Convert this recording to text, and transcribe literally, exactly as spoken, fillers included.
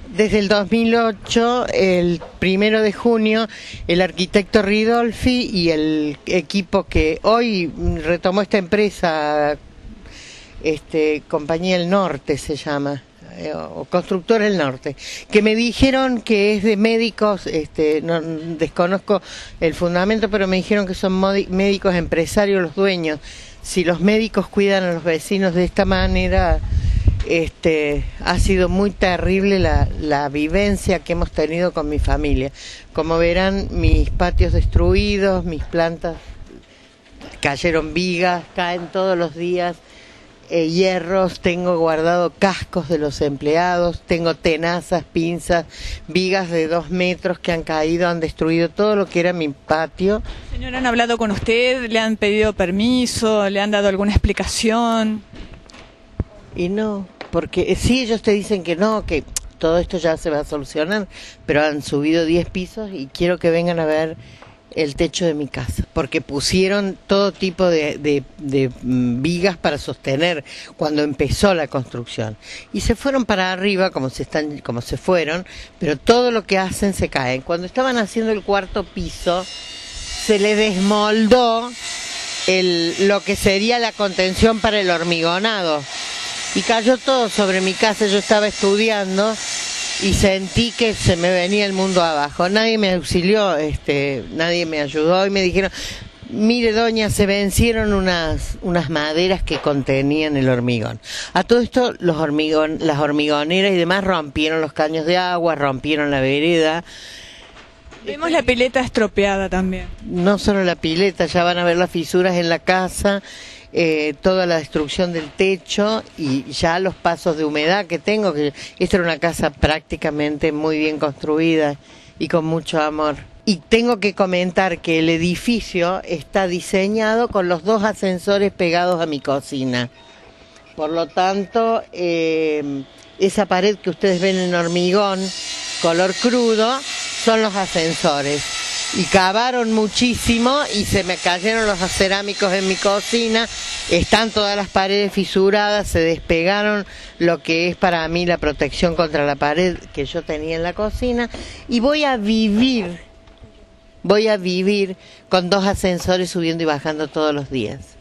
Desde el dos mil ocho, el primero de junio, el arquitecto Ridolfi y el equipo que hoy retomó esta empresa, este, Compañía del Norte se llama, eh, o Constructora del Norte, que me dijeron que es de médicos, este, no, desconozco el fundamento, pero me dijeron que son médicos empresarios los dueños. Si los médicos cuidan a los vecinos de esta manera, este, ha sido muy terrible la, la vivencia que hemos tenido con mi familia. Como verán, mis patios destruidos, mis plantas cayeron vigas, caen todos los días, eh, hierros, tengo guardado cascos de los empleados, tengo tenazas, pinzas, vigas de dos metros que han caído, han destruido todo lo que era mi patio. Señora, ¿han hablado con usted? ¿Le han pedido permiso? ¿Le han dado alguna explicación? Y no, porque sí, ellos te dicen que no, que todo esto ya se va a solucionar, pero han subido diez pisos y quiero que vengan a ver el techo de mi casa, porque pusieron todo tipo de, de, de vigas para sostener cuando empezó la construcción. Y se fueron para arriba como se, están, como se fueron, pero todo lo que hacen se cae. Cuando estaban haciendo el cuarto piso, se le desmoldó el, lo que sería la contención para el hormigonado. Y cayó todo sobre mi casa. Yo estaba estudiando y sentí que se me venía el mundo abajo. Nadie me auxilió, este, nadie me ayudó y me dijeron, mire doña, se vencieron unas, unas maderas que contenían el hormigón. A todo esto los hormigón, las hormigoneras y demás rompieron los caños de agua, rompieron la vereda. Vemos la pileta estropeada también. No solo la pileta, ya van a ver las fisuras en la casa. Eh, toda la destrucción del techo y ya los pasos de humedad que tengo, que esta era una casa prácticamente muy bien construida y con mucho amor. Y tengo que comentar que el edificio está diseñado con los dos ascensores pegados a mi cocina. Por lo tanto, eh, esa pared que ustedes ven en hormigón, color crudo, son los ascensores. Y cavaron muchísimo y se me cayeron los cerámicos en mi cocina, están todas las paredes fisuradas, se despegaron lo que es para mí la protección contra la pared que yo tenía en la cocina y voy a vivir, voy a vivir con dos ascensores subiendo y bajando todos los días.